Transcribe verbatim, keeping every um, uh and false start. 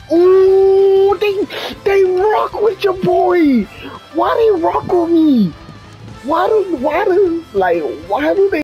Ooh, they they rock with your boy. Why they rock with me? Why do why do like why do they?